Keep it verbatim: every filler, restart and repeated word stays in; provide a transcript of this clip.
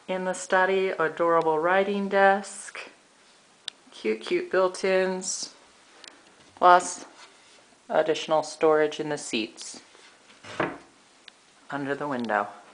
In the study, adorable writing desk, cute, cute built-ins, plus additional storage in the seats under the window.